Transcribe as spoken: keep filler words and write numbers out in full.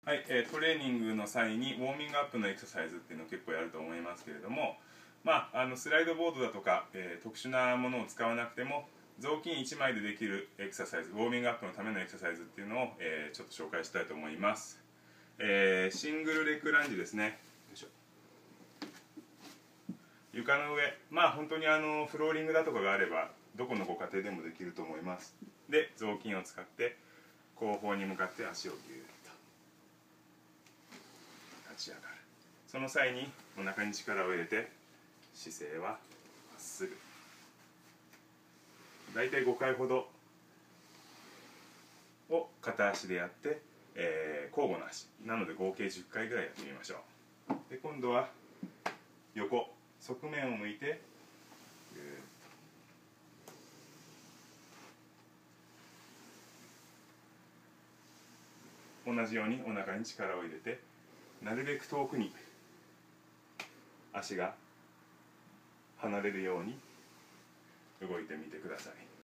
はい、えー、トレーニングの際にウォーミングアップのエクササイズっていうのを結構やると思いますけれども、まあ、あのスライドボードだとか、えー、特殊なものを使わなくても雑巾いちまいでできるエクササイズ、ウォーミングアップのためのエクササイズっていうのを、えー、ちょっと紹介したいと思います。えー、シングルレッグランジですね。よいしょ。床の上、まあ本当にあのフローリングだとかがあればどこのご家庭でもできると思います。で、雑巾を使って後方に向かって足をギューッと立ち上がる。その際にお腹に力を入れて姿勢はまっすぐ。だいたいごかいほどを片足でやって、えー、交互の足なので合計じゅっかいぐらいやってみましょう。で、今度は横側面を向いてぐーっと同じようにお腹に力を入れてなるべく遠くに足が離れるように動いてみてください。